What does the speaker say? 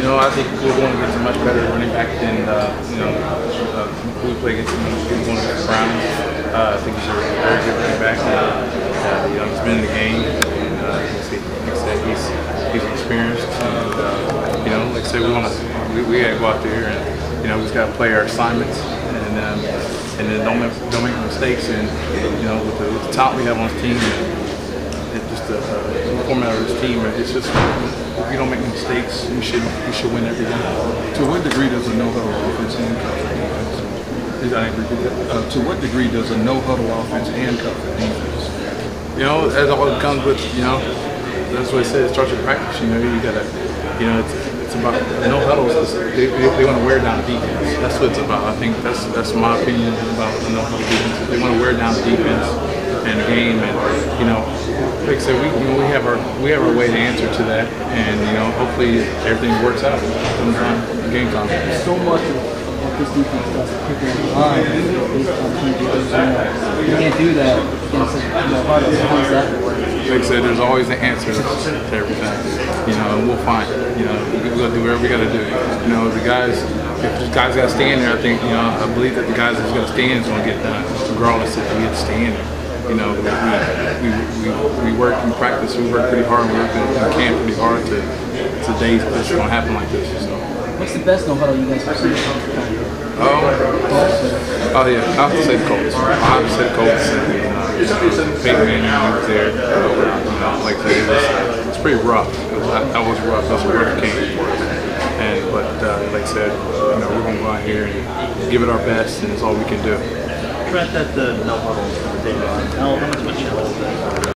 I think we're going against a much better running back than who we play against. We're going against Brown. I think he's a very good running back. He's been in the game, and like I said, he's experienced. And like I said, we got to go out there and we just got to play our assignments, and then don't make mistakes. And with the talent we have on this team, and just the format of this team, it's just if we don't make mistakes, we should win every game. To what degree does a no-huddle offense handcuff the defense? To what degree does a no-huddle offense handcuff the defense? As all it comes with, that's what I said. It starts with practice. You gotta, it's about no huddles. They want to wear down the defense. That's what it's about. I think that's my opinion about the no huddle defense. They want to wear down the defense and the game, and like I said, we have our way to answer to that, and hopefully everything works out. Game time. So much of this defense does pick up the line based on PGs. You can't do that against Huddle. How does that work? Like I said, there's always an answer to everything, and we'll find it. We're gonna do whatever we gotta do. If the guys got to stand there, I think, I believe that the guys that's gonna stand is gonna get done, regardless if we get to stand there. We work in practice, we work pretty hard, we work in camp pretty hard to days it's gonna happen like this. So. What's the best no-huddle you guys have seen? Oh yeah, I have to say the Colts. I have to say the Colts, and Peyton Manning was there. Like I said, it's pretty rough. That was rough. That was a rough game for us. But like I said, we're gonna go out here and give it our best, and it's all we can do. Trent, that the no huddle, how much of a challenge is that?